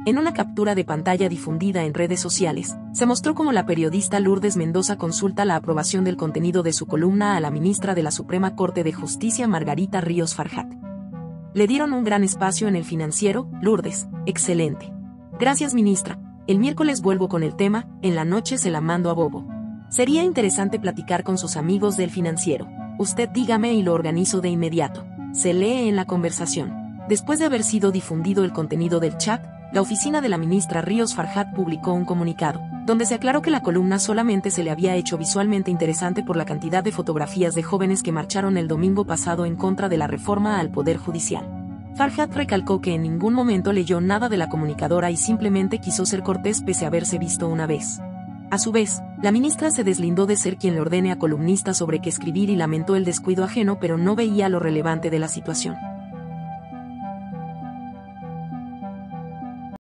En una captura de pantalla difundida en redes sociales, se mostró cómo la periodista Lourdes Mendoza consulta la aprobación del contenido de su columna a la ministra de la Suprema Corte de Justicia Margarita Ríos Farjat. Le dieron un gran espacio en El Financiero. Lourdes: excelente. Gracias, ministra. El miércoles vuelvo con el tema, en la noche se la mando a Bobo. Sería interesante platicar con sus amigos del Financiero. Usted dígame y lo organizo de inmediato. Se lee en la conversación. Después de haber sido difundido el contenido del chat, la oficina de la ministra Ríos Farjat publicó un comunicado, donde se aclaró que la columna solamente se le había hecho visualmente interesante por la cantidad de fotografías de jóvenes que marcharon el domingo pasado en contra de la reforma al Poder Judicial. Farjat recalcó que en ningún momento leyó nada de la comunicadora y simplemente quiso ser cortés pese a haberse visto una vez. A su vez, la ministra se deslindó de ser quien le ordene a columnistas sobre qué escribir y lamentó el descuido ajeno, pero no veía lo relevante de la situación.